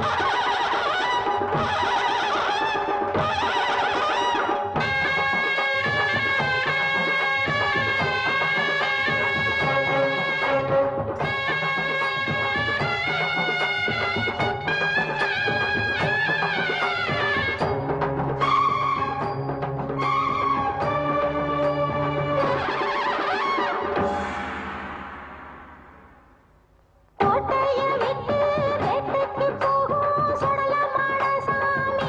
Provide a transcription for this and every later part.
கோட்டைய விட்டு வேட்டைக்கு போகும் சுடலமான சாமி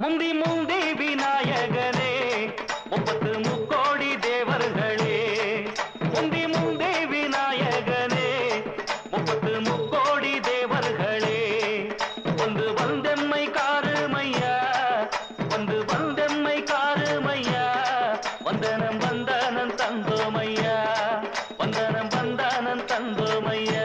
முந்தி முந்தி விநாயகனே முப்பத்து முக்கோடி தேவர்களே முந்தி முந்தி விநாயகனே முப்பத்து முக்கோடி தேவர்களே வந்து வந்தெம்மை காருமையா வந்து வந்தெம்மை காருமையா வந்தனம் வந்தனம் தந்தோமையா வந்தனம் வந்தனம் தந்தோமையா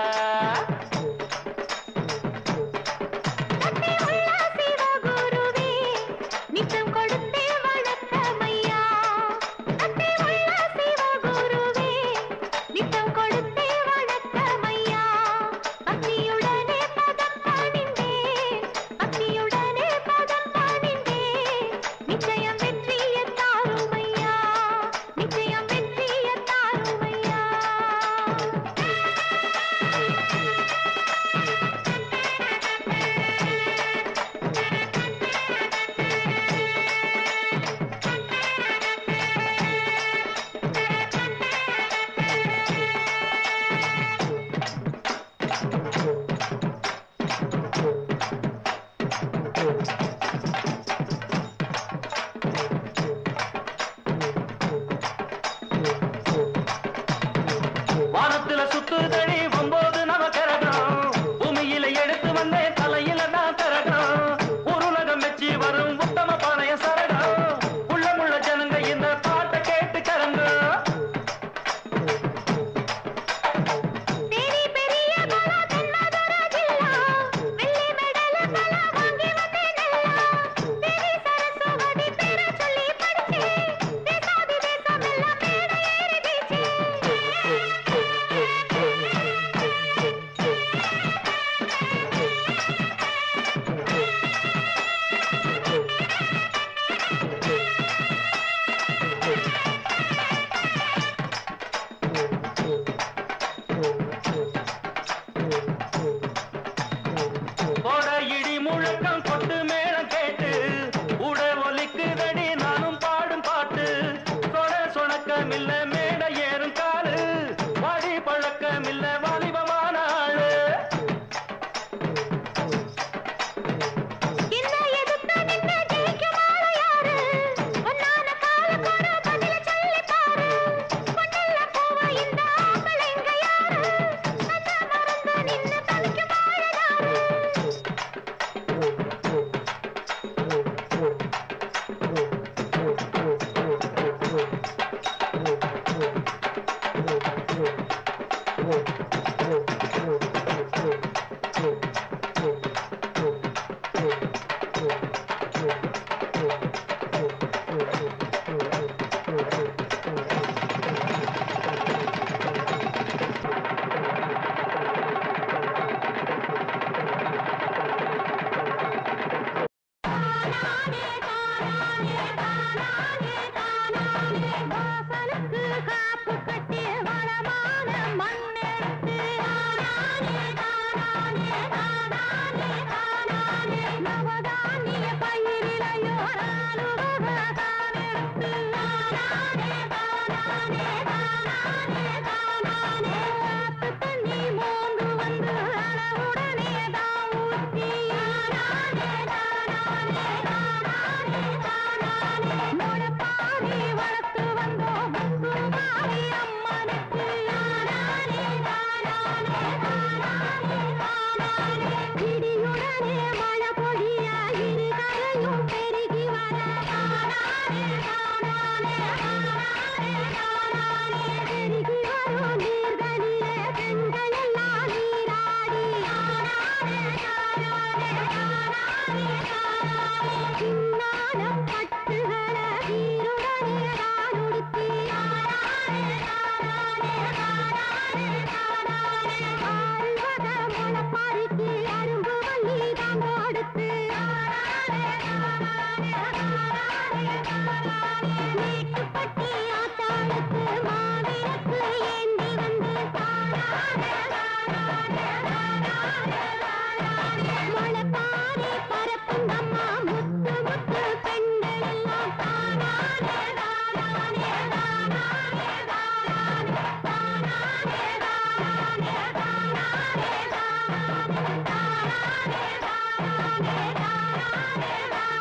வானத்துல சுத்துதடி ஒன்பது நவக்கரகம் பூமியில எடுத்து வந்தே தலையில நான் கரகம் உருளகம் வச்சு வரும் உத்தம பாளைய சரகம் உள்ளமுள்ள ஜனங்க இந்த பாட்டை கேட்டு கரங்க இடி முழக்கம் கொட்டு மேளம் கேட்டு உட ஒலிக்குதடி நானும் பாடும் பாட்டு சொட சொணக்கமில்ல மேட ஏறும் காலு வாடி பழக்கமில்ல வாலிபமான ஆளு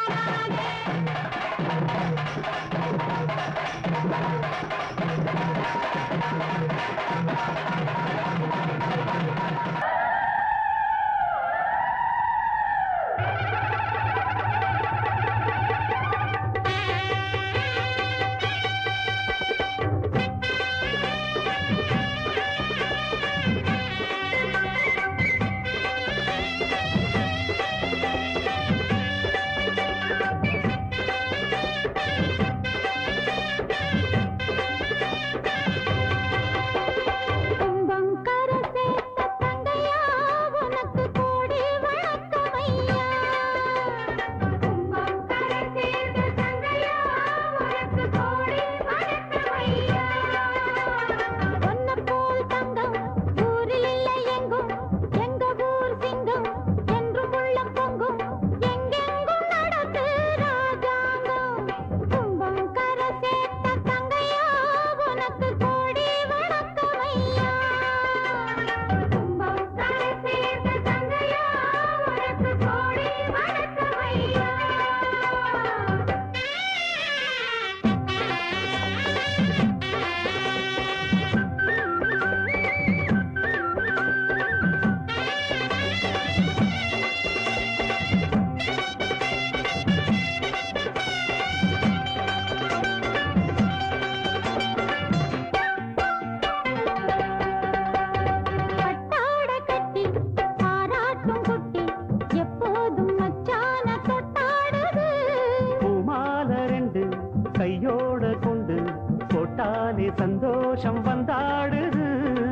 சந்தோஷம் வந்தாடுது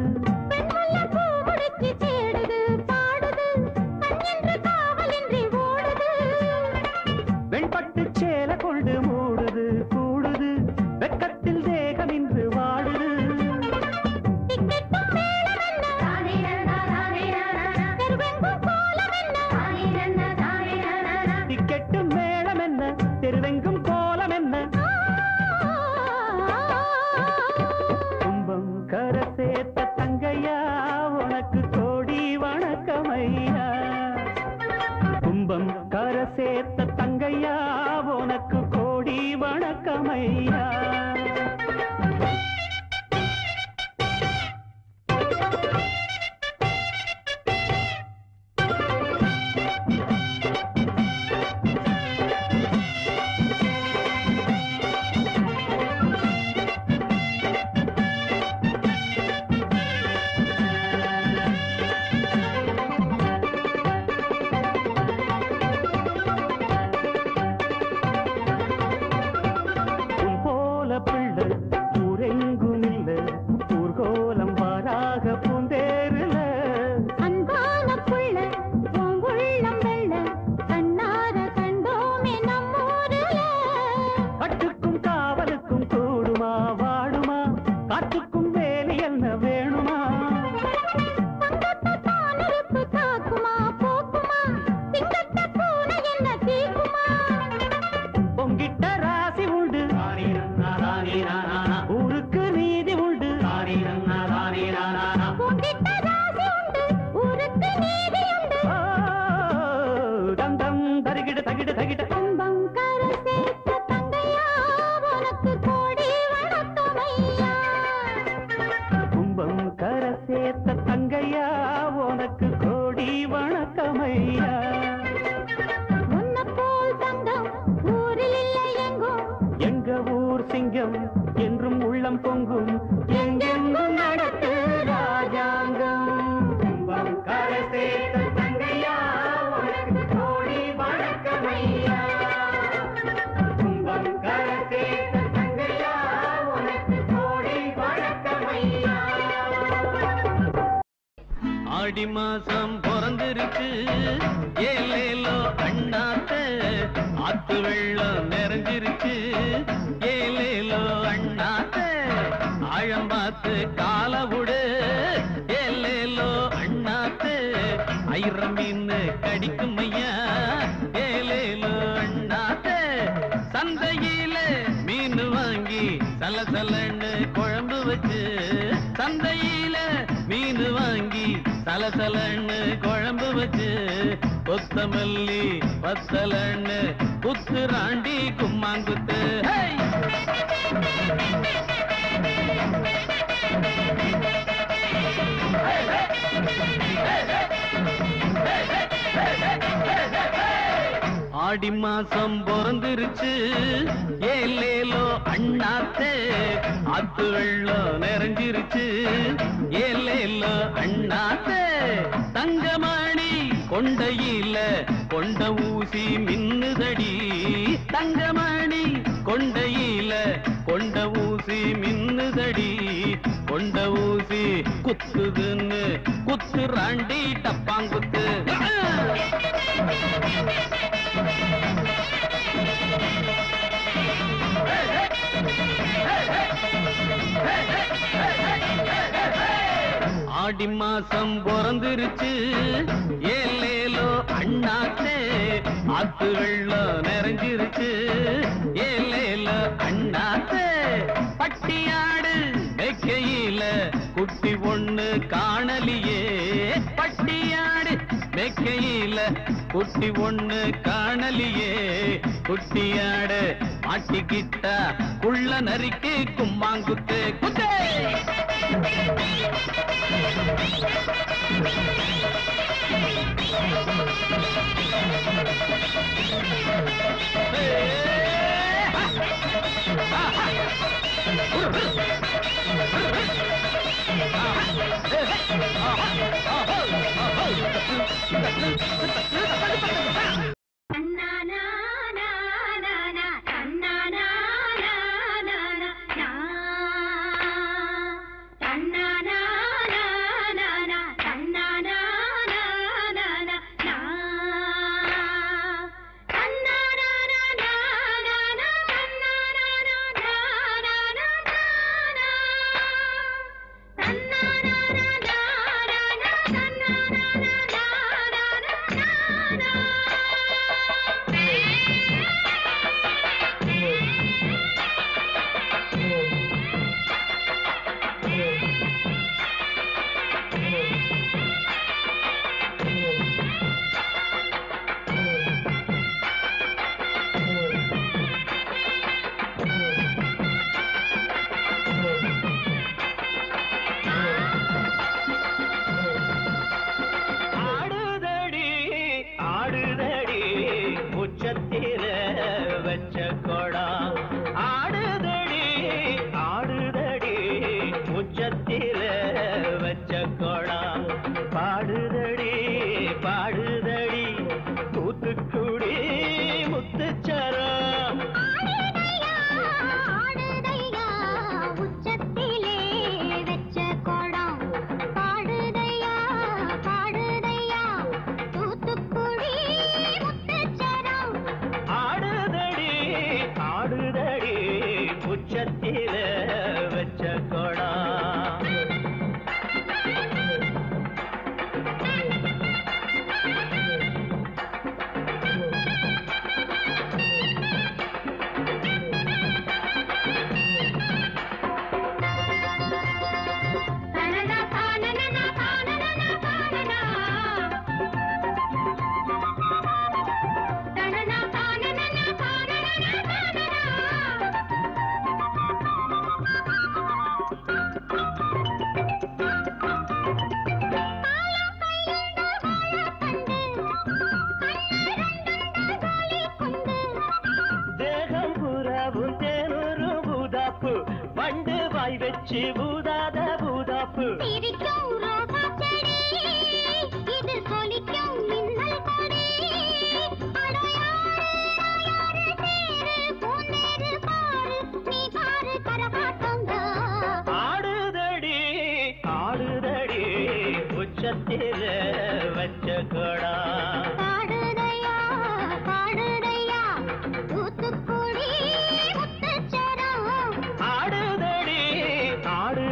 வெண்பட்டு சேல கொண்டு மூடுது கூடுது வெக்கத்தில் தேகம் இன்று வாடுது டிக்கெட்டும் மேளம் என்ன தெருவெங்கும் கோலம் என்ன கும்பம் கரை சேர்த்த தங்கையா உனக்கு கோடி வணக்கமையா கும்பம் கரை சேர்த்த தங்கையா உனக்கு கோடி வணக்கமையா என்றும் உள்ளம் பொங்கும் எங்கெங்கும் நடத்து ராஜாங்கம் கும்பம் கரை சேர்த்த தங்கையா உனக்கு கோடி வணக்கமையா கும்பம் கரை சேர்த்த தங்கையா உனக்கு கோடி வணக்கமையா ஆடி மாசம் பிறந்திருக்கு ஏலேலோ அண்ணாத்த ஆத்து வெள்ளம் நிறைஞ்சிருச்சு ஏலேலோ அண்ணாத்த ஆழம் பார்த்து கால விடு ஏலேலோ அண்ணாத்த ஐரம் மீன் கடிக்கும் ஐயா ஏலேலோ அண்ணாத்த சந்தையில மீன் வாங்கி சலசலன்னு குழம்பு வச்சு சந்தையில மீன் வாங்கி சலசலன்னு குழம்பு வச்சு கொத்தமல்லி பத்தலன்னு குத்து ராண்டி கும்மாங்குத்து. ஆடி மாசம் பிறந்துருச்சு ஏலேலோ அண்ணாத்தே, அத்து வெள்ளம் நிறைஞ்சிருச்சு ஏலேலோ அண்ணாத்தே. தங்கமணி கொண்டையில கொண்ட ஊசி மின்னுதடி, தங்கமணி கொண்டையில கொண்ட ஊசி மின்னுதடி, கொண்ட ஊசி குத்துதுன்னு குத்து ராண்டி டப்பாங்குத்து. ஆடி மாசம் பிறந்துருச்சு ஏலேலோ அண்ணாத்தே, ஆத்து வெள்ளம் நிறைஞ்சிருச்சு ஏலேலோ அண்ணாத்தே. பட்டியாடு மேக்கையில குட்டி ஒண்ணு காணலியே, பட்டியாடு மேக்கையில குட்டி ஒண்ணு காணலியே, குட்டியாடு மாட்டிக்கிட்டா குள்ள நரிக்கு கும்மாங்குத்து குத்தே. ஆடுதடி ஆடு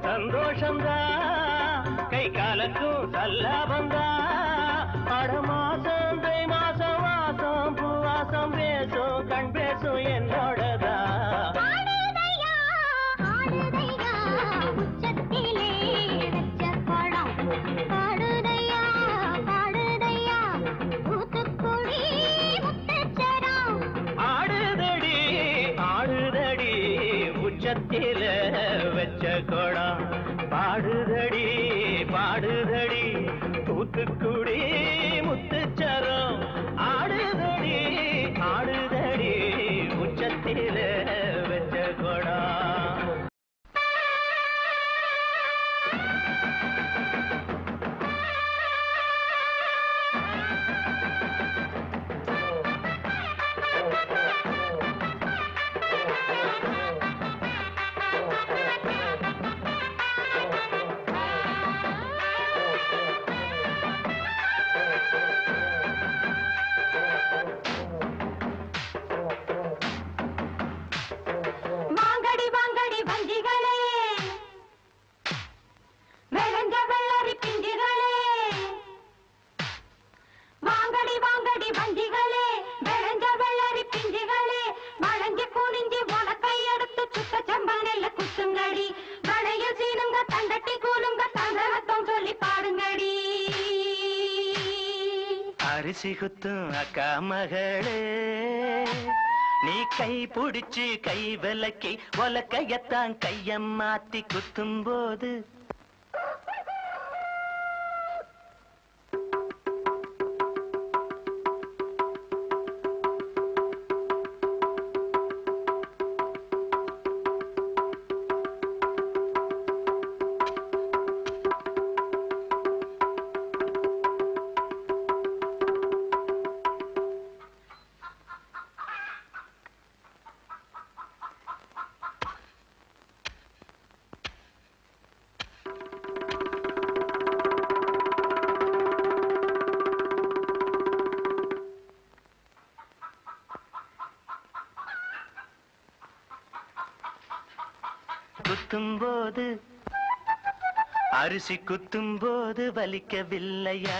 சந்தோஷம்தான் கை காலக்கும் சல்லாபந்தான் அட மாசம் தை மாசம் வாசம் பூவாசம் பேசும் கண் பேசும் என்னோடதா உச்சத்தில வச்ச கோடம் பாடுதடி பாடுதடி தூத்துக்குடி முத்துச்சரம் ஆடுதடி ஆடுதடி உச்சத்தில வச்ச கோடம் அரிசி குத்தும் அக்கா மகளே நீ கை பிடிச்சு கை விலக்கி ஒலக்கையத்தான் கையம் மாத்தி குத்தும் போது குத்தும்போது அரிசி குத்தும்போது வலிக்கவில்லையா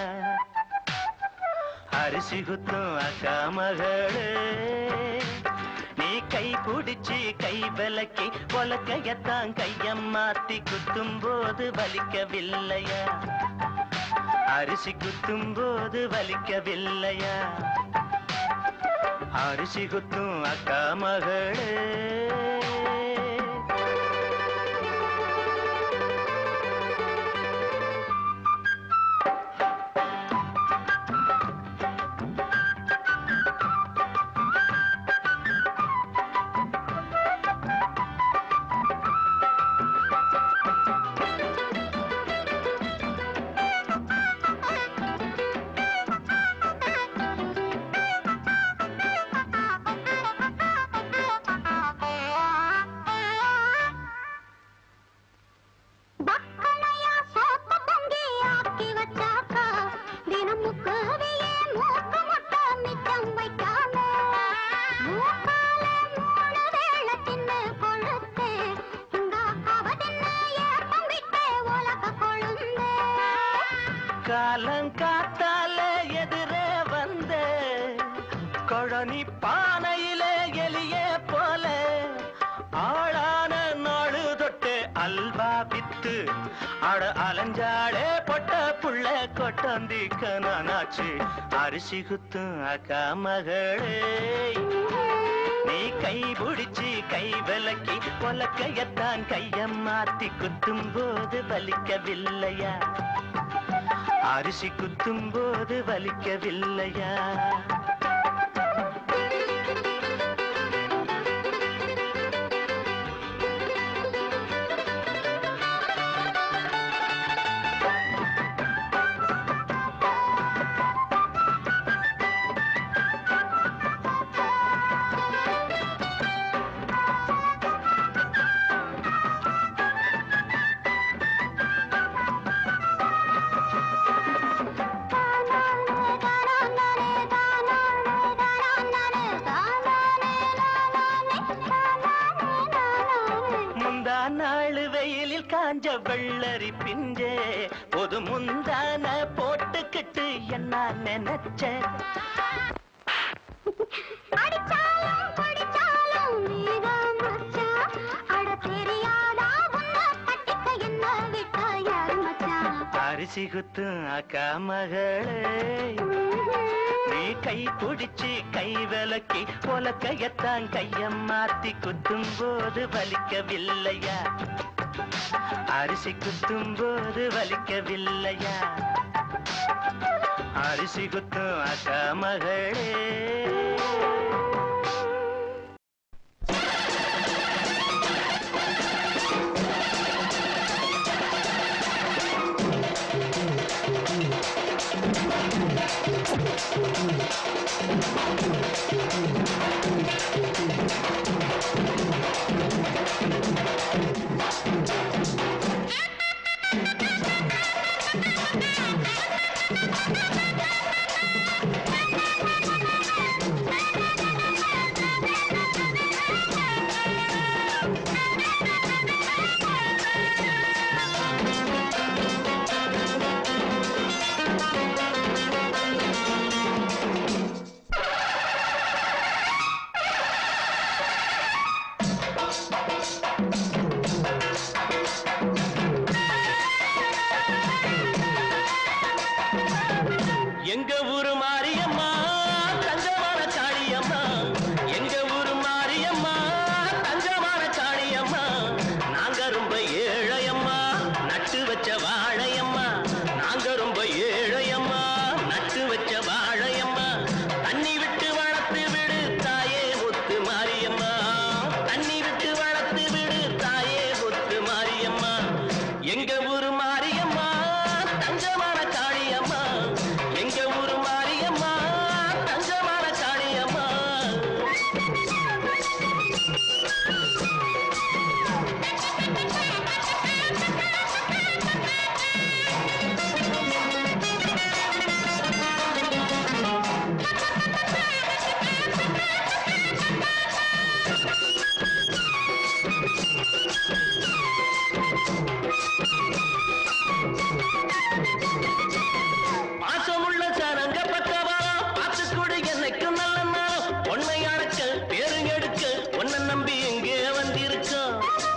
அரிசி குத்தும் அக்கா மகளே நீ கை பிடிச்சு கை விலக்கி ஒலக்கையத்தான் கையம் மாத்தி குத்தும்போது வலிக்கவில்லையா அரிசி குத்தும்போது வலிக்கவில்லையா அரிசி குத்தும் அக்கா மகளே காலங்காத்தால எதிரே வந்த கொழனி பானையிலே எலியே போல ஆளான நாளு தொட்டு அல்வா வித்து அட அலஞ்சாடே பொட்ட புள்ள கொட்டாந்திக்க நானாச்சு அரிசி குத்தும் அக்கா மகளே நீ கை பிடிச்சு கை விலக்கி ஒலக்கையத்தான் கையம் மாத்தி குத்தும் போது வலிக்கவில்லையா அரிசி குத்தும் போது வலிக்கவில்லையா நாள் வெயிலில் காஞ்ச வெள்ளரி பிஞ்சே பொது முந்தான போட்டுக்கிட்டு என்ன நினைச்ச அரிசி குத்தும் அக்கா மகளே நீ கை பிடிச்சு கை விலக்கி உலக்கையத்தான் கைய மாத்தி குத்தும் போது வலிக்கவில்லையா அரிசி குத்தும் போது வலிக்கவில்லையா அரிசி குத்தும் அக்கா மகளே எங்க ஊரு மாரியம்மா தங்கமான காளியம்மா எங்க ஊரு மாரியம்மா தங்கமான காளியம்மா நாங்க ரொம்ப ஏழையம்மா நட்டு வச்ச வாழையம்மா நாங்க ரொம்ப ஏழையம்மா நட்டு வச்ச வாழையம்மா தண்ணி விட்டு வளர்த்து விடு தாயே முத்து மாரியம்மா தண்ணி விட்டு வளர்த்து விடு தாயே முத்து மாரியம்மா எங்க ஊரு மாரியம்மா தங்கமான காளியம்மா எங்க ஊரு மாரியம்மா தங்கமான காளியம்மா பாசமுள்ள சனங்க பக்கவா பார்த்துக்கூட என்னைக்கு நல்ல நாள் உன்னை அடக்க பேருங்கெடுக்க உன்னை நம்பி எங்கே வந்திருக்கோம்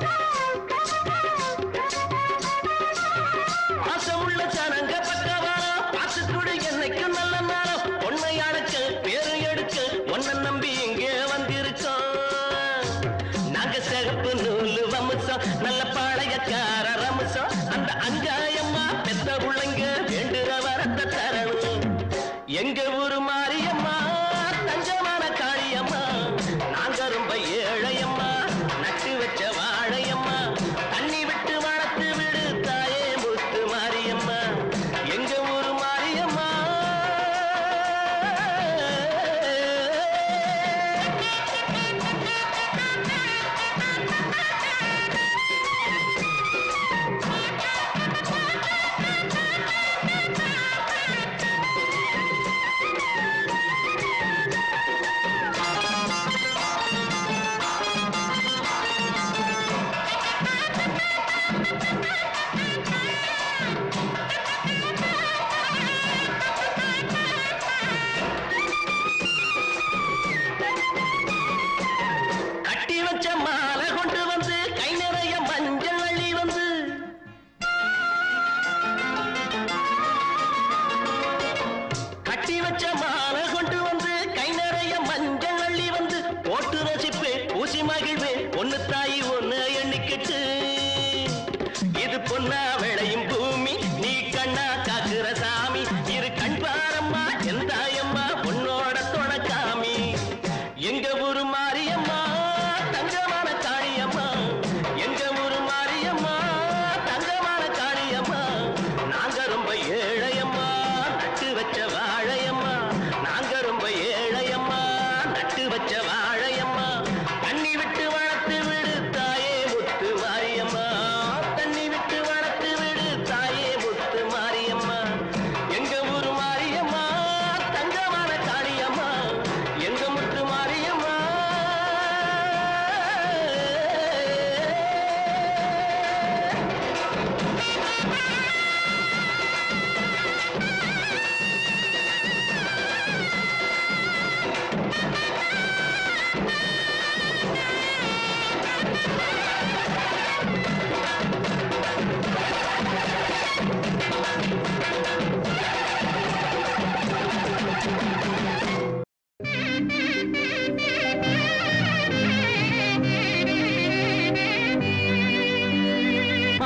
பாசமுள்ள சனங்க பக்கவா பார்த்துக்கூட என்னைக்கு நல்ல நாள் உன்னை அடக்க பேரு எடுக்க உன்னை நம்பி எங்கே வந்திருக்கோம் நாங்க சிகப்பு நூலு வம்சம் நல்ல பாளையக்கார ரம்சம் அந்த அங்காயம்மா பெத்த உள்ளங்க வேண்டுற வரத்தை தரணும் எங்க ஊரு மாரியம்மா தங்கமான காளியம்மா நாங்க ரொம்ப ஏழையம்மா நட்டு வச்ச வாழையம்மா தண்ணி விட்டு வளர்த்து விடு தாயே முத்து மாரியம்மா எங்க ஊரு மாரியம்மா கட்டி வச்ச மாலை கொண்டு வந்து கை நிறைய மஞ்சள் அள்ளி வந்து கட்டி வச்ச மாலை கொண்டு வந்து கை நிறைய மஞ்சள் அள்ளி வந்து போட்டு ரசிப்பே ஊசி மகிழ்வே ஒன்னு தாயி ஒன்னு எண்ணிக்கிட்டு இது பொன்னா விளையும் பூமி நீ கண்ணா காக்குற சாமி இரு கண் பாரம்மா என் தாயம்மா உன்னோட தொடக்காமி எங்க ஊரு மாரியம்மா தங்கமான காளியம்மா எங்க ஊரு மாரியம்மா தங்கமான காளியம்மா நாங்க ரொம்ப ஏழையம்மா நட்டு வச்ச வாழையம்மா நாங்க ரொம்ப ஏழையம்மா நட்டு வச்ச வாழையம்மா தண்ணி விட்டு வளர்த்து விடு தாயே முத்து மாரியம்மா தண்ணி விட்டு வளர்த்து விடு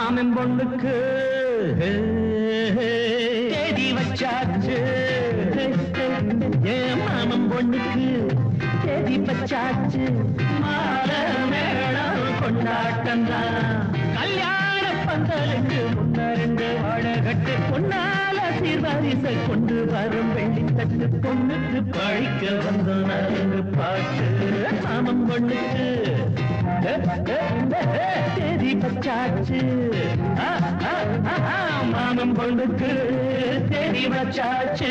மாமன் பொண்ணுக்கு தேதி வச்சாச்சு. என் மாமன் பொண்ணுக்கு தேதி வச்சாச்சு. மால மேளம் கொண்டாட்டம் தான். கல்யாண பந்தலுக்கு முன்னறிந்து வாழகட்டு பொன்னால சீர்வாரிசை கொண்டு வரும் வெள்ளித்தட்டு. பொண்ணுக்கு பழிக்க வந்த நரங்கு பாட்டு. மாமன் பொண்ணுக்கு தேதி வச்சாச்சு. மாமன் பொண்ணுக்கு தேதி வச்சாச்சு.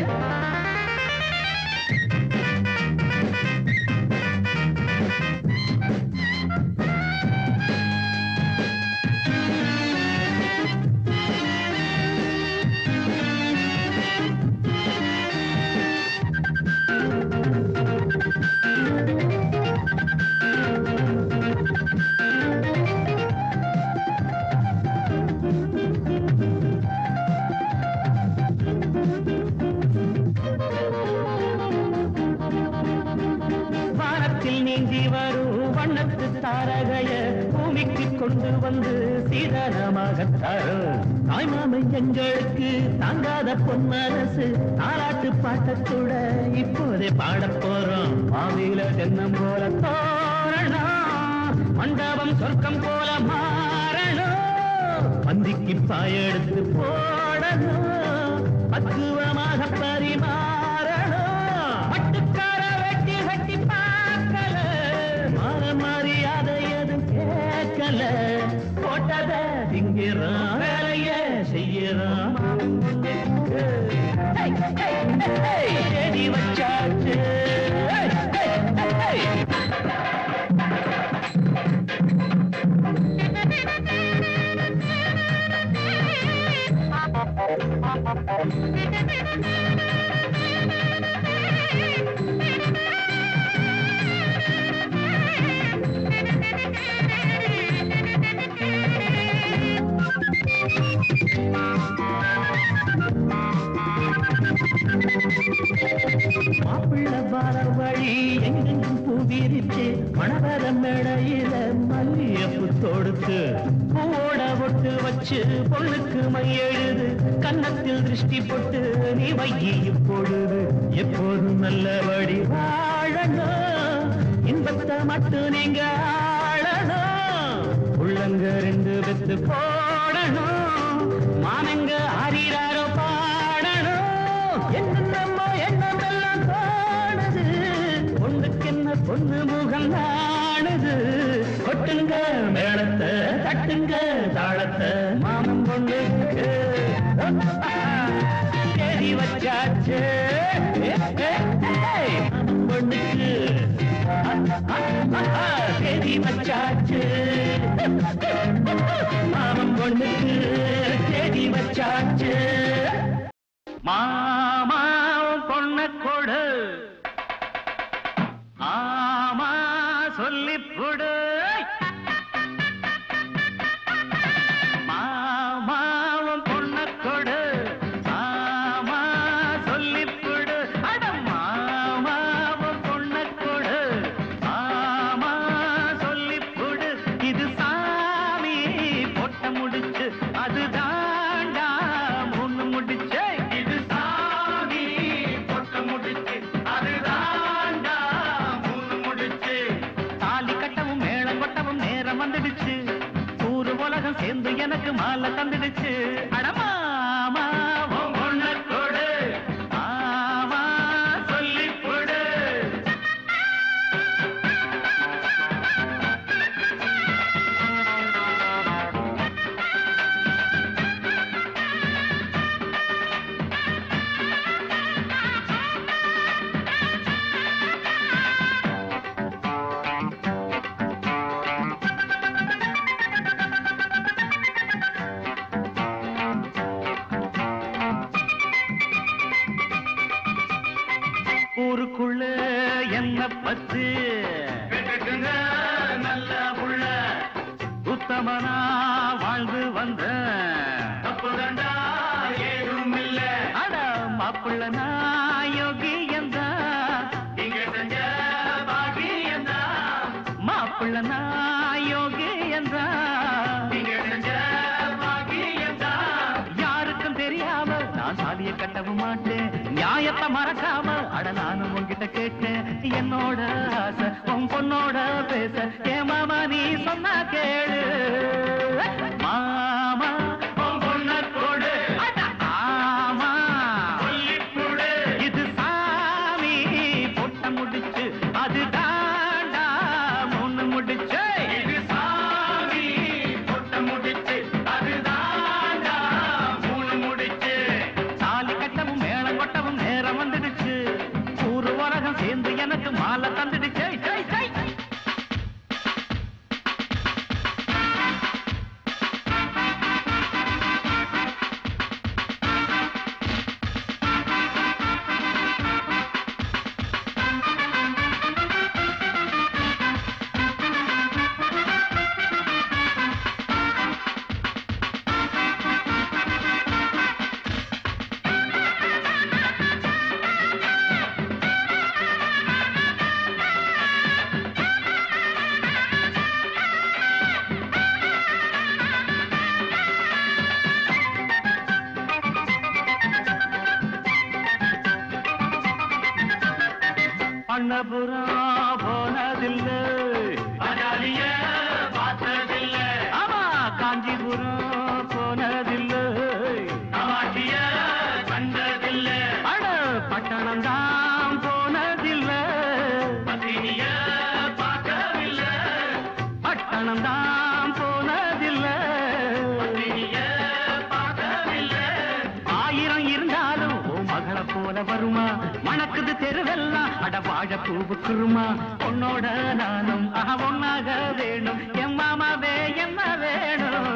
தாரகைய பூமிக்கு கொண்டு வந்து சீதனமாக தரும். தாய்மாமை எங்களுக்கு தாங்காத பொன்மனசு. தாலாட்டு பாட்டத்தோட இப்போதே பாடப் போறோம். மாவில தென்னம் போல தோரணம், மண்டபம் சொர்க்கம் போல மாறணும். பந்திக்கு பாயெடுத்து போடணும், பக்குவமாக பரிமாறணும். பட்டுக்கார வெட்டி வெட்டி பார்க்கல, மரியாதை எதுவும் கேட்கல. போட்டத திங்கிறான், வேலைய செய்யறான். தேடி வச்சாச்சு. மாப்பிள்ள வார வழி எங்கெங்கும் பூவிரிச்சு, மணவர மேடையில மல்லியப்பு தொடுத்து, பூவோட ஒட்டு வச்சு பொண்ணுக்கு மையெழுது. கன்னத்தில் திருஷ்டி போட்டு நீ வையி பொழுது. எப்போதும் நல்லபடி வாழணும், இன்பத்தை மட்டும் நீங்க ஆளணும். உள்ளங்க 2 பெத்து போடணும், மானங்க ஆறிறாரோ பாடணும். என்னென்னமோ எண்ணமெல்லாம் தோணுது, பொண்ணுக்கு என்ன பொண்ணு முகம் நாணுது. கொட்டுங்க மேளத்தை, தட்டுங்க தாளத்தை, மாமன் பொண்ணுக்கு தேடி வச்சாச்சு. மாமன் பொண்ணுக்கு தேடி வச்சாச்சு. மாமன் பொண்ணுக்கு தேடி வச்சாச்சு. மாமாவும் பொண்ண கொடு, ஆமா சொல்லிப்புடு. மாமாவும் பொண்ண கொடு, ஆமா சொல்லிப்புடு. அட மாமாவும் பொண்ண கொடு, ஆமா சொல்லிப்புடு. இது சாமி பொட்ட முடிச்சு, அதுதாண்டா முன்னு முடிச்சு. இது சாமி பொட்ட முடிச்சு, அதுதாண்டா முன்னு முடிச்சு. தாலி கட்டவும் மேளம் கொட்டவும் நேரம் வந்துடுச்சு. ஊரு உலகம் சேர்ந்து எனக்கு மாலை தந்துடுச்சு. அடமாமா பொண்ண கொடு, ஆமா சொல்லிப்புடு. நியாயத்தை மறக்காம அட நானும் உன்கிட்ட கேட்டேன் என்னோட ஆசை உன் பொண்ணோட பேச ஏ மாமா நீ சொன்னா கேளு மாமா உன் பொண்ண கொடு ஆமா சொல்லிப்புடு இது சாமி பொட்ட முடிச்சு அது தாண்டா முன்னு முடிச்சு இது சாமி பொட்ட முடிச்சு அது தாண்டா மூணு முடிச்சு தாலி கட்டவும் மேளம் கொட்டவும் நேரம் வந்துடுச்சு ஊரு உலகம் சேர்ந்து எனக்கு மாலை தந்துடுச்சு அண்ணபுரம் போனதில்லை அஜாலிய பார்த்ததில்லை ஆமா காஞ்சிபுரம் போனதில்லை காமாட்சிய கண்டதில்லை அட பட்டணம் தான் போனதில்லை பத்தினிய பார்க்கவில்லை பட்டணம் தான் போனதில்லை பத்தினிய பார்க்கவில்லை ஆயிரம் இருந்தாலும் மகளை போல வருமா மணக்குது தெருவெல்லாம் அட வாழ பூவுக்குருமா உன்னோட நானும் ஒன்னாக வேணும் என் மாமாவே என்ன வேணும்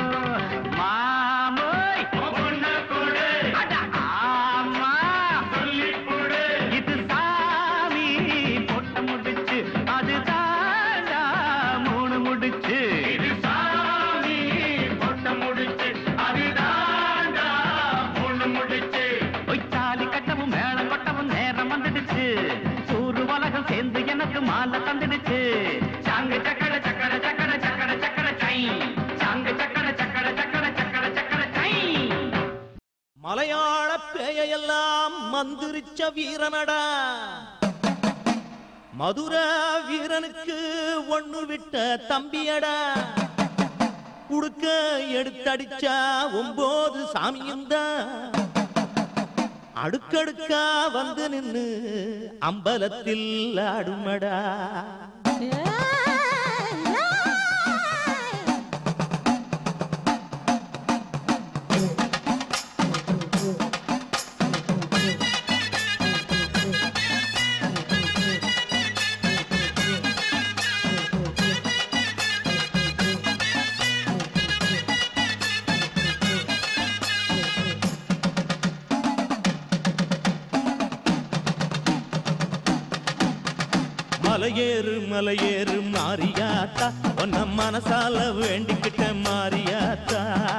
மாமோய் பொண்ண கொடு அட ஆமா சொல்லிப்புடு இது சாமி பொட்ட முடிச்சு அது தாண்டா மூணு முடிச்சு இது சாமி பொட்ட முடிச்சு அது தாண்டா மூணு முடிச்சு தாலி கட்டவும் மேளம் கொட்டவும் நேரம் வந்துடுச்சு ஊரு உலகம் சேர்ந்து எனக்கு மாலை தந்துடுச்சு சாங்கு சக்கர சக்கர சக்கர சக்கர சக்கர சை சாங்கு சக்கர சக்கர சக்கர சக்கர சக்கர சை மலையாள பேயெல்லாம் மந்திரிச்ச வீரனடா மதுர வீரனுக்கு ஒண்ணு விட்ட தம்பியடா குடுக்க எடுத்தடிச்சா 9 சாமியும் தான் அடுக்கடுக்கா வந்து நின்னு அம்பலத்தில் ஆடுமடா மலையேறு மலையேறு மாரியாத்தா உன்ன மனசால வேண்டிக்கிட்ட மாரியாத்தா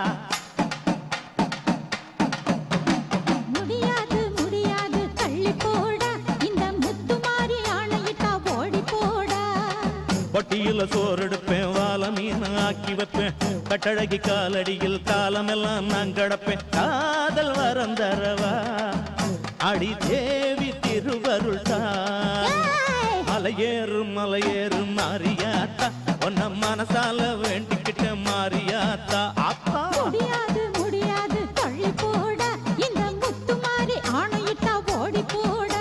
முடியாது முடியாது தள்ளி போடா இந்த முத்து மாறி ஆணையிட்டா ஓடி போடா பொட்டியில சோறெடுப்பேன் வாழ மீன் ஆக்கி வைப்பேன் கட்டழகி காலடியில் காலமெல்லாம் நான் கடப்பேன் காதல் வரம் தரவா அடி தேவி திருவருள் தான் மலையேறும் மலையேறும் மாரியாத்தா உன்ன மனசால வேண்டிக்கிட்ட மாரியாத்தா அப்பா முடியாது முடியாது தள்ளி போடா இந்த முத்து மாறி ஆணையிட்டா ஓடி போடா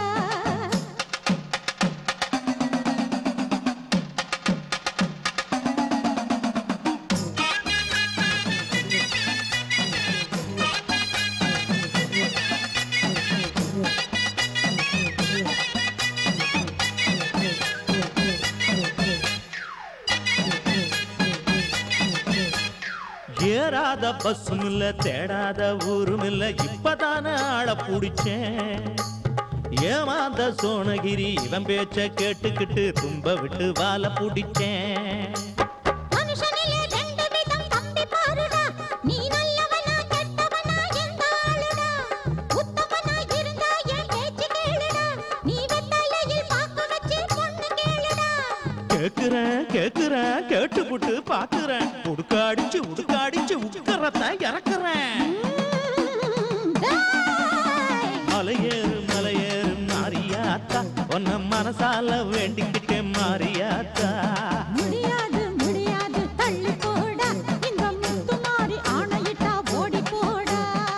ஏறாத பஸ்ஸும் இல்ல தேடாத ஊரும் இல்ல இப்பதான ஆள புடிச்சேன் ஏமாந்த சோனகிரி இவன் பேச்ச கேட்டுக்கிட்டு தும்ப விட்டு வாழ புடிச்சேன் மனுஷனிலே ரெண்டு விதம் தம்பி பாருடா நீ நல்லவனா கெட்டவனா எந்த ஆளுடா உத்தமனா இருந்தா என் பேச்சு கேளுடா நீ வெத்தலையில் பாக்க வச்சு பொண்ணு கேளுடா கேக்குறேன் கேட்டுப்புட்டு பாக்குறேன் உடுக்காடிச்சு உட்கறத இறக்குறேன் மலையேறு மலை மாரியாத்தா. முடியாது முடியாது தள்ளி போடா இந்த முத்து மாறி ஆணையிட்டா ஓடி போடா.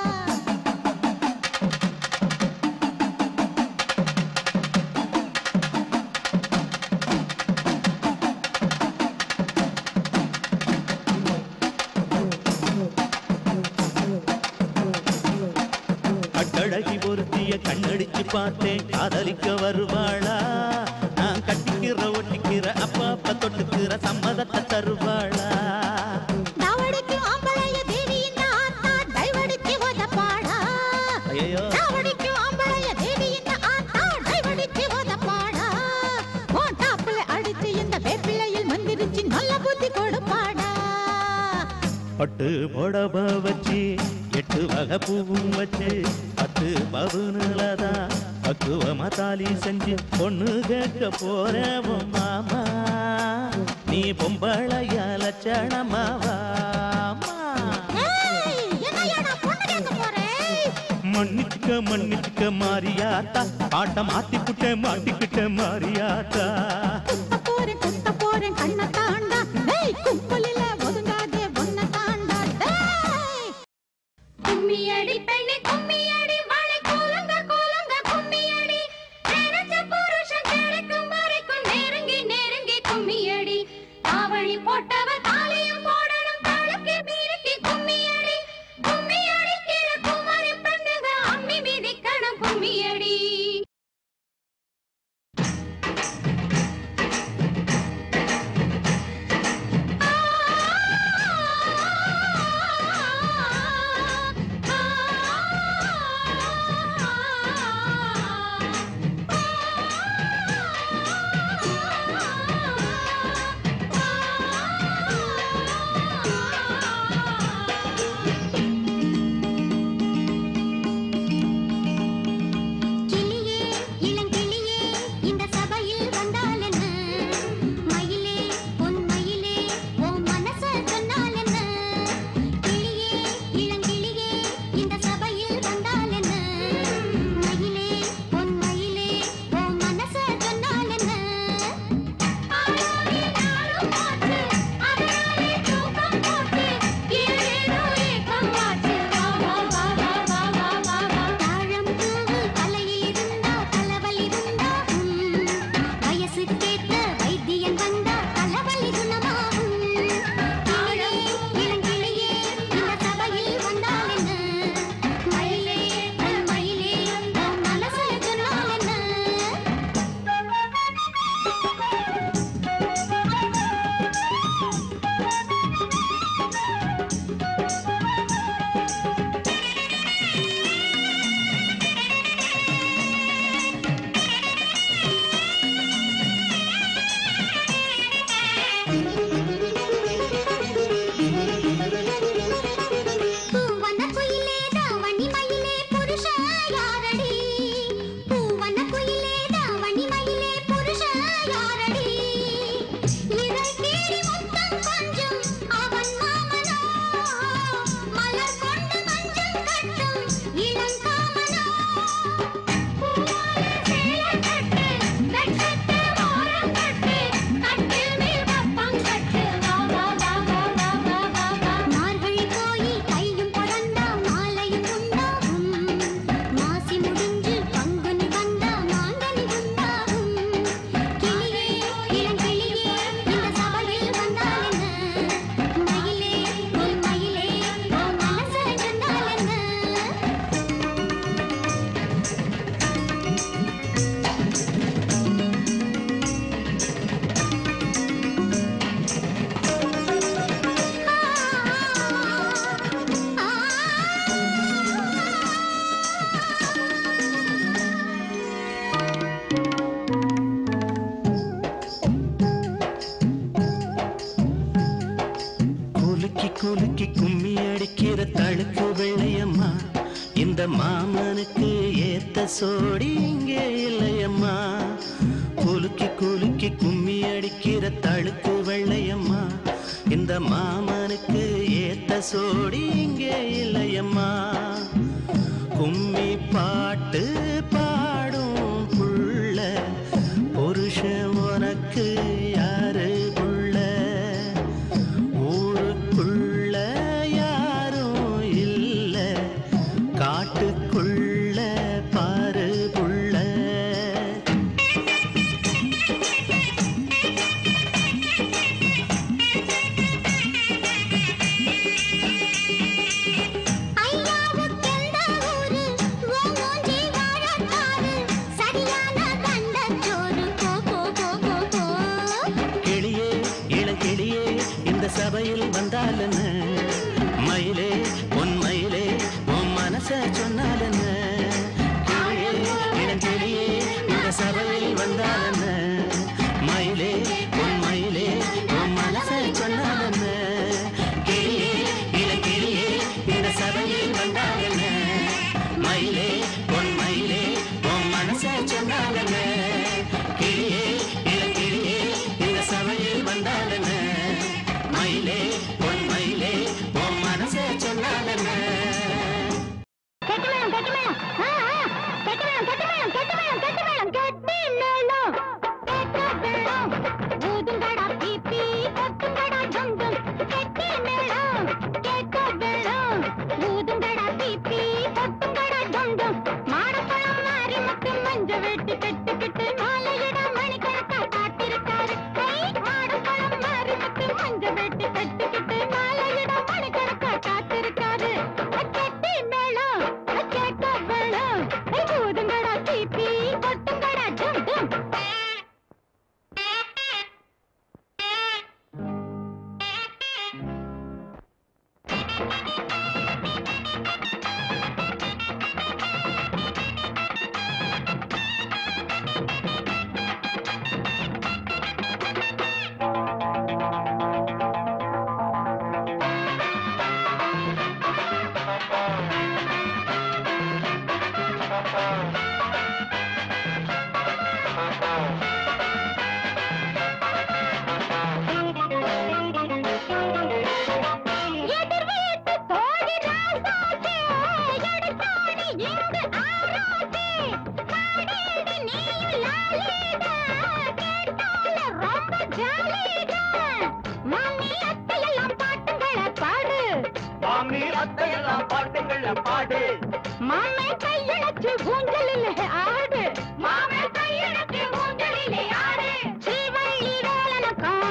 கட்டழகி பொருத்திய கண்ணடிச்சு பார்த்தேன் காதலிக்க வருவாளா? நான் கட்டிக்கிற ஒட்டிக்கிற அப்ப அப்ப தொட்டுக்கிற சம்மதத்தை தருவாளா? தாவடிக்கு ஆம்பளைய தேவி இந்த ஆத்தா டைவடிக்கு ஓதப்பாடா. ஐயோ தாவடிக்கு ஆம்பளைய தேவி இந்த ஆத்தா டைவடிக்கு ஓதப்பாடா. உன் டாப்புல அடிச்சு இந்த வேப்பிலையில் மந்திரிச்சு நல்ல புத்தி கொடுப்பாடா. பட்டு புடவ வச்சு 8 வகை பூவும் வச்சு 10 பவுனுலதான் பக்குவமா தாலி செஞ்சு பொண்ணு கேட்க போறேன் உன் மாமா. நீ பொம்பளைய லட்சணமாவாமா. ஏய் என்னையாடா பொண்ணு கேட்க போறேன்? மன்னிச்சுக்க மன்னிச்சுக்க மாரியாத்தா. ஆட்ட மாட்டிக்கிட்ட மாரியாத்தா. குத்த போறேன் கண்ணை தாண்டா. ஏய் கும்பலில ஒதுங்காதே ஒன்ன தாண்டா. டேய் கும்மியடி பெண்ணே கும்மியடி வாளை கோலங்க கோலங்க கும்மியடி. நினைச்ச புருஷன் கிடைக்கும் வரைக்கும் நெருங்கி நெருங்கி கும்மியடி. தாவணி போட்டவ தாலியும் போடணும் தாளுக்கு மீறிக்கி கும்மியடி. கும்மியடி கீழ குமரி பெண்ணுங்க அம்மி மிதிக்கணும் கும்மியடி. கிளியே இளங்கிளியே இந்த சபையில் வந்தால் என்ன? மயிலே பொன் மயிலே ஓ மனச சொன்னால் என்ன? கிளியே இளங்கிளியே இந்த சபையில் வந்தால் என்ன? மயிலே பொன் மயிலே ஓ மனச சொன்னால் என்ன? ஆளாவே நாளும் மாற்று அதனாலே தூக்கம் போட்டு ஏதேதோ ஏக்கம் மாற்று. வா வா வா வா வா வா வா வா. தாழம் பூவு தலையில் இருந்தா தலைவலி இருந்தா வயசுக்கேத்த வைத்தியன் வந்தா தலைவலி குணமாகும். கிளியே இளங்கிளியே இந்த சபையில் வந்தால் என்ன? மயிலே பொன் மயிலே உன் மனசுல சொன்னால் என்ன? பூவன குயிலே தாவணி மயிலே புருஷ யாரடி? பூவன குயிலே தாவணி மயிலே புருஷ யாரடி? இறை தேடி முத்தம் கொஞ்சம் அவன் மாமனோ மலர் கொண்டு மஞ்சள் கட்டும் இளங்காமனோ. பூவாலே சேலை கட்டு வெட்கத்து ஓரம் கட்டு கட்டில் மேல் வப்பம் கட்டு. வா வா வா வா வா வா வா வா. மார்கழி போய் கையும் பறந்தா மாலையும் உண்டாகும். மாசி முடிஞ்சு பங்குனி வந்தா மாங்கனி உண்டாகும். கிளியே இளங்கிளியே இந்த சபையில் வந்தால் என்ன? மயிலே பொன் மயிலே உன் மனச சொன்னால் என்ன? குலுக்கி குலுக்கி கும்மி அடிக்கிற தழுக்கு வெள்ளையம்மா. இந்த மாமனுக்கு ஏத்த சோடி இங்கே இல்லையம்மா. குலுக்கி குலுக்கி கும்மி அடிக்கிற தழுக்கு வெள்ளையம்மா. இந்த மாமனுக்கு ஏத்த சோடி இங்கே இல்லையம்மா. கும்மி பாட்டு பாடும் புள்ள புருஷன் உனக்கு யார்? வந்தாலே மயிலே பொன் மயிலே உன் மனச சொன்னாலே கிளியே இளங்கிளியே இந்த சபையில் வந்தாலே மயிலே பொன் மயிலே உன் மனச சொன்னாலே பாடு மாமே கையெழுத்து ஊஞ்சலிலே ஆடு மாமே கையெழுத்து ஊஞ்சலிலே ஆடு ஸ்ரீவள்ளி வேலனுக்கும்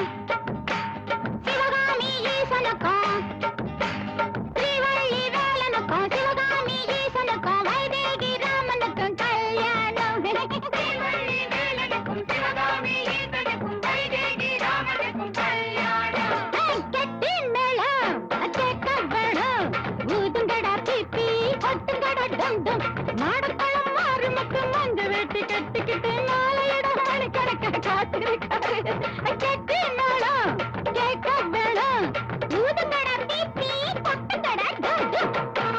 சிவகாமி ஈசனுக்கும் ஸ்ரீவள்ளி வேலனுக்கும் சிவகாமி ஈசனுக்கும் வைதேகி ராமனுக்கும் கல்யாணம் ஸ்ரீவள்ளி வேலனுக்கும் சிவகாமி ஈசனுக்கும் வைதேகி ராமனுக்கும் கல்யாணம் கெட்டி மேளம் கேட்க வேணும் ஊதுங்கடா பிப்பி கொட்டுங்கடா டம் டம் நாடக்களம் மாறி மக்கள் மஞ்ச வெட்டி கட்டிக்கிட்டு மாலையிட மணிக்கணக்க காத்திருக்காரு கெட்டி மேளம் கேட்க வேணும் ஊதுங்கடா பிப்பி கொட்டுங்கடா டம் டம்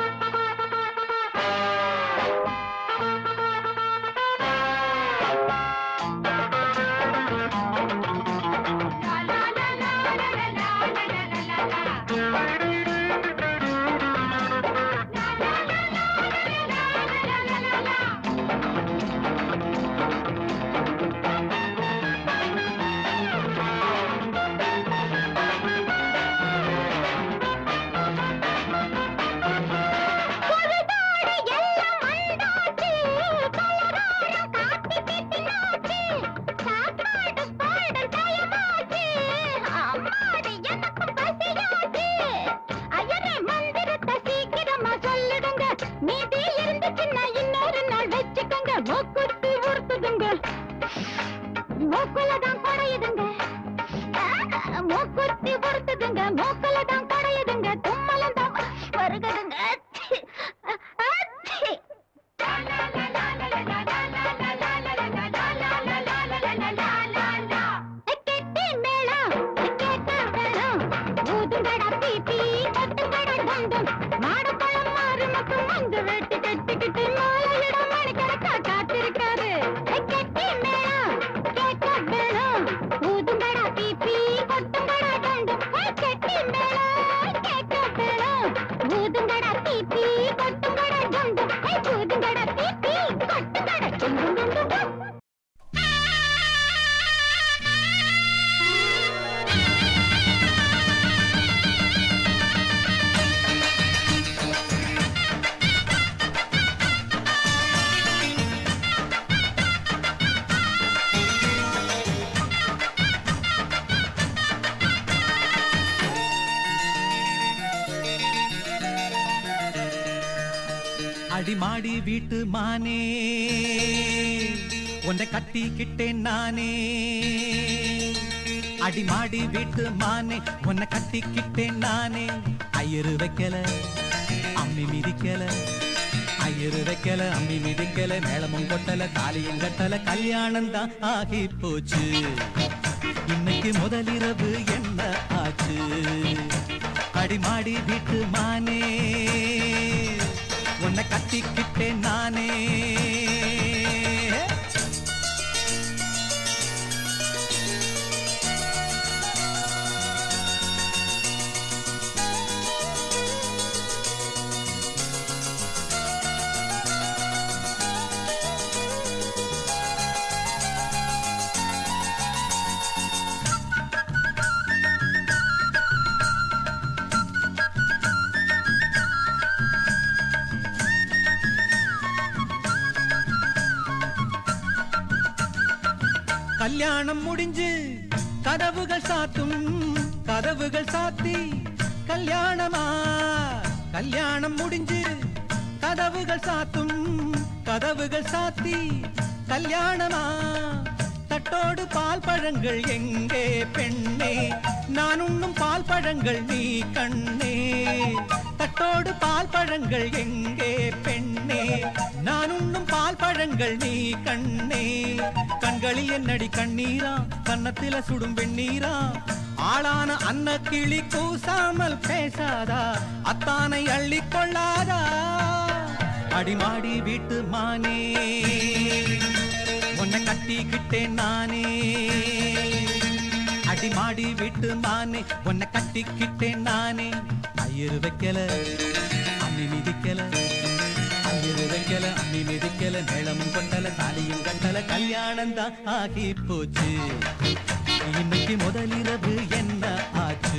மூக்குலதான் குறையுதுங்க மூக்குத்தி பொறுத்துதுங்க மூக்குலதான் குறையுதுங்க தும்மலம் தான் வருகுதுங்க கெட்டி மேளம் கேட்க வேணும் ஊதுங்கடா பீப்பி கொட்டுங்கடா டம் டம் மாடப்பழம் மாறி மக்கள் மஞ்ச வெட்டி கட்டிக்கிட்டு மாலையிட மணிக்கணக்கா காத்திருக்காரு கெட்டி மேளம் கேட்க வேணும் ஊதுங்கடா பீப்பி கொட்டுங்கடா டம் டம் கெட்டி மேளம் கேட்க வேணும் ஊதுங்கடா பீப்பி கொட்டுங்கடா டம் டம் ஊதுங்கடா பீப்பி கொட்டுங்கடா டம் டம் டம் டம் அடிமாடி வீட்டு மானே உன்னை கட்டிக்கிட்டேன் நானே அடிமாடி வீட்டு மானே உன்னை கட்டிக்கிட்டேன் நானே ஐயரு வைக்கல அம்மி மிதிக்கல ஐயரு வைக்கல அம்மி மிதிக்கல மேளமும் கொட்டல தாலியும் கட்டல கல்யாணம் தான் ஆகி போச்சு இன்னைக்கு முதலிரவு என்ன ஆச்சு அடிமாடி வீட்டு மானே கல்யாணம் முடிஞ்சு கதவுகள் சாத்தும் கதவுகள் சாத்தி கல்யாணமா கல்யாணம் முடிஞ்சு கதவுகள் சாத்தும் கதவுகள் சாத்தி கல்யாணமா தட்டோடு பால் பழங்கள் எங்கே பெண்ணே நான் உண்ணும் பால் பழங்கள் நீ கண்ணே தட்டோடு பால் பழங்கள் எங்கே பெண்ணே நான் உண்ணும் பால் பழங்கள் நீ கண்ணே கண்களில் என்னடி கண்ணீரா கன்னத்தில சுடும் வெண்ணீரா ஆளான அன்ன கிளி கூசாமல் பேசாதா அத்தானை அள்ளி கொள்ளாதா அடிமாடி வீட்டு மானே உன்னை கட்டிக்கிட்டேன் நானே அடிமாடி வீட்டு மானே உன்னை கட்டிக்கிட்டேன் நானே ஐயரு வைக்கல அம்மி மிதிக்கல ஐயரு வைக்கல அம்மி மிதிக்கல மேளமும் கொண்டல தாலியும் கண்டல கல்யாணம் தான் ஆகி போச்சு இன்னைக்கு முதலிரவு என்ன ஆச்சு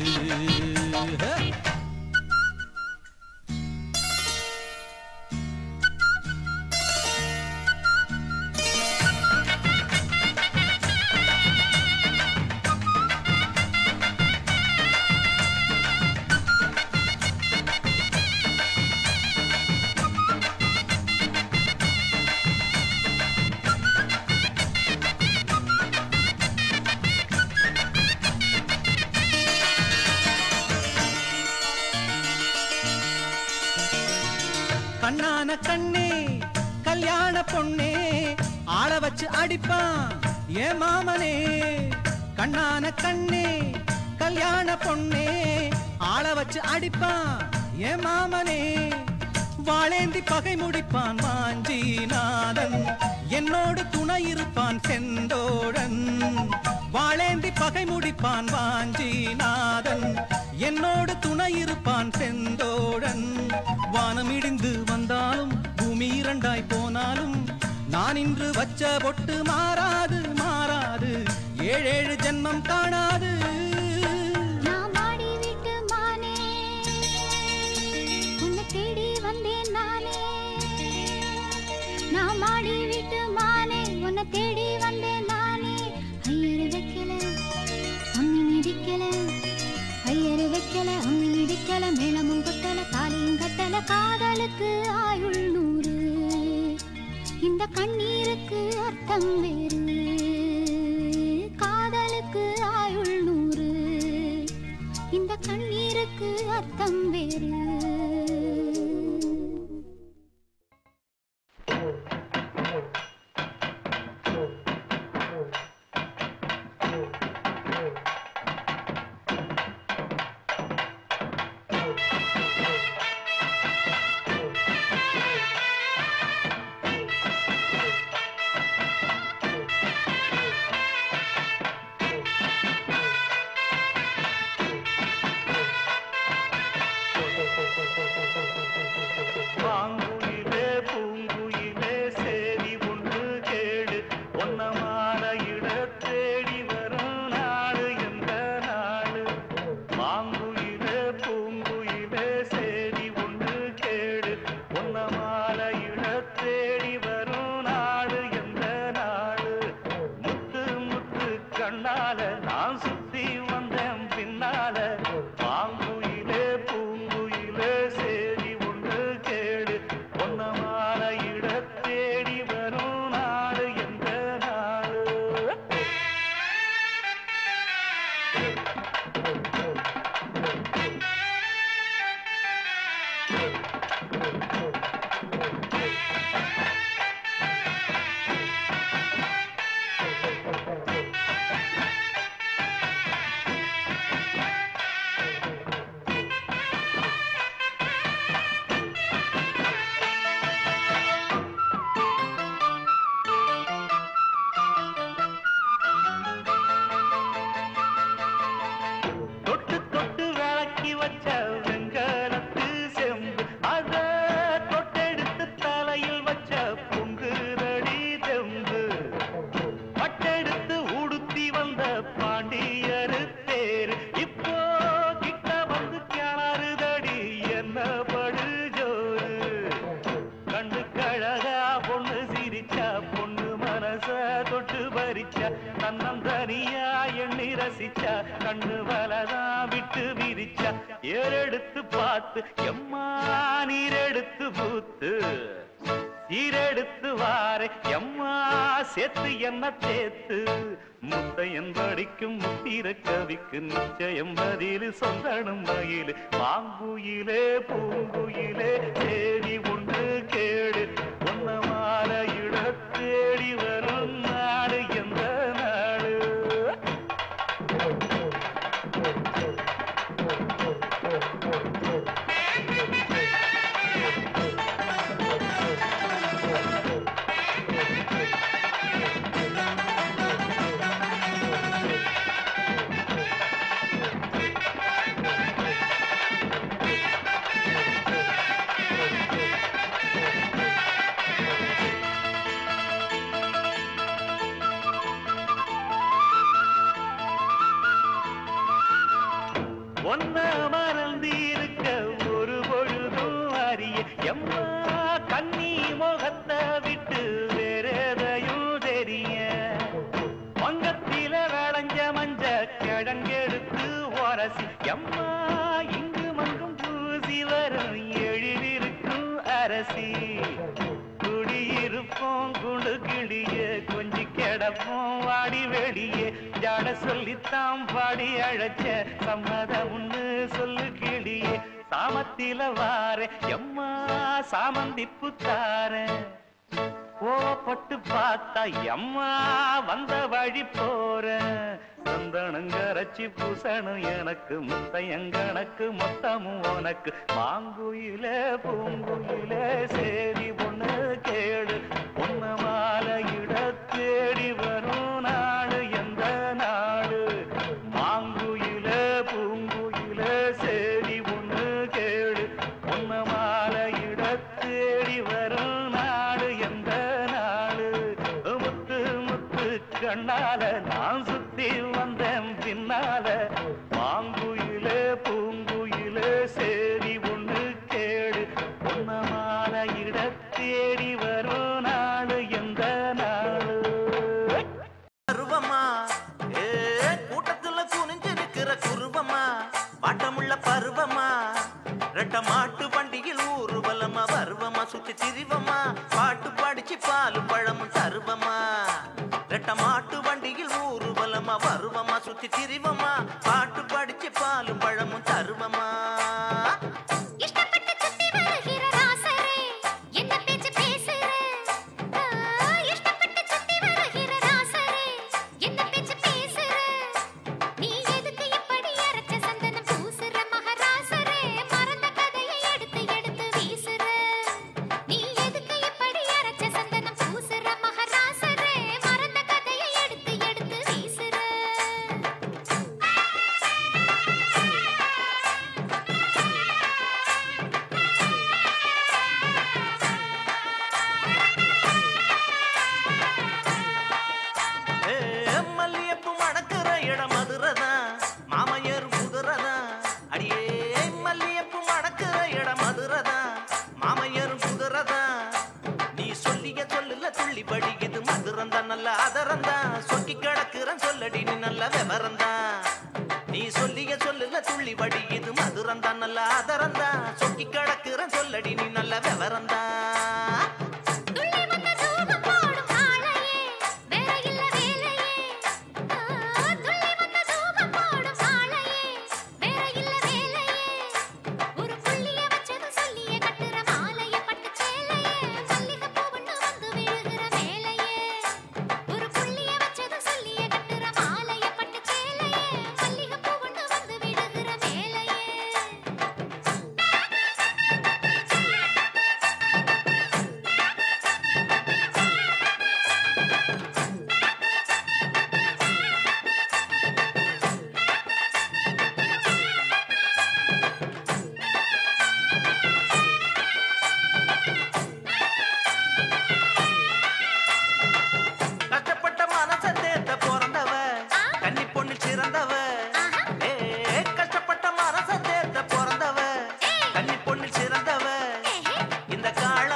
கண்ணான கண்ணே கல்யாண பொண்ணே ஆள வச்சு அடிப்பான் ஏ மாமனே கண்ணான கண்ணே கல்யாண பொண்ணே ஆள வச்சு அடிப்பான் ஏ மாமனே வாளேந்தி பகை முடிப்பான் மாஞ்சிநாதன் என்னோடு துணை இருப்பான் செந்தோழன் வாளேந்தி பகை முடிப்பான் வாஞ்சிநாதன் என்னோடு துணை இருப்பான் செந்தோழன் வானம் இடிந்து வந்தாலும் பூமி இரண்டாய் போனாலும் நான் இன்று வச்ச பொட்டு மாறாது மாறாது ஏழேழு ஜென்மம் காணாது நாமாடி வீட்டு மானே உன்னை தேடி வந்தேன் நானே நாமாடி வீட்டு மானே உன்னை தேடி வந்தேன் நானே ஐயரு வைக்கல அம்மி மிதிக்கல ஐயரு வைக்கல அம்மி மிதிக்கல மேளமும் கொட்டல தாலியும் கட்டல காதலுக்கு ஆயுள் 100 இந்த கண்ணீருக்கு அர்த்தம் வேறு காதலுக்கு ஆயுள் 100 இந்த கண்ணீருக்கு அர்த்தம் வேறு வச்சா கண்ணு வலதான் விட்டு விரிச்சா ஏறெடுத்து பார்த்து எம்மா நீரெடுத்து பூத்து சீரெடுத்து வாரே எம்மா சேர்த்து என்ன தேத்து முத்தையன் படிக்கும் முத்திர கவிக்கு நிச்சயம் பதில் சொல்லணும் மயிலு மாங்குயிலே பூங்குயிலே தேடி ஒன்று கேடு ஒன்ன மாலையிட தேடி வரும் நாடு எந்த நாடு ஒன்ன மறந்திருக்க ஒரு பொழுதும் அறிய எம்மா கண்ணி முகத்தை விட்டு வேறெதையும் தெரிய வங்கத்தில விளைஞ்ச மஞ்ச கிழங்கெடுத்து உரசி எம்மா இங்கு மங்கும் பூசி வரும் எழிலிருக்கும் அரசி குடியிருப்போம் குண்டு கிளிய கொஞ்சி கிடப்போம் வாடி வெளியே ஜாட சொல்லித்தான் பாடி அழைச்ச சம்மதம் ஒண்ணு சொல்லு கிளியே சாமத்தில வார எம்மா சாமந்திப்பு தார கோவப்பட்டு பார்த்தா எம்மா வந்த வழி போற சந்தனங்கரைச்சி பூசணும் எனக்கு முத்தையங்கணக்கு மொத்தமும் உனக்கு மாங்குயில பூங்குயில சேரி பொண்ணு கேடு பொண்ண மாலையிட தேடி வரும் நாடு எந்த நாடு மாங்குயில பூங்குயில சேரி பொண்ணு கேடு பொண்ண மாலையிட தேடி வரும் நாடு எந்த நாடு முத்து முத்து கண்ணால நான் சுத்தி வந்தேன் பின்னால மாங்குயில பூங்குயில சேரி ஒண்ணு கேடு பொன்ன மாலையிட தேடி வரும் நாடு எந்த நாடு பருவமா கூட்டத்துல குனிஞ்சு நிக்கிற குருவமா பாட்டமுள்ள பருவமா ரெட்ட மாட்டு வண்டியில் ஊர்வலமா வருவமா சுத்தி திரிவமா பாட்டு படிச்சு பாலு பழமும் தருவமா ரெட்ட மாட்டு வண்டியில் ஊர்வலமா வருவமா சுத்தி திரிவமா பாட்டு படிச்சு பாலும் பழமும் தருவமா நீ சொல்லிய சொல்லுல துள்ளி வடி இது மதுரந்தா நல்ல ஆதரந்தா சொக்கி கடக்குற சொல்லடி நீ நல்ல விவரந்தா கஷ்டப்பட்ட மனச தேர்த்த பிறந்தவ கன்னி பொண்ணு சிறந்தவ இந்த கால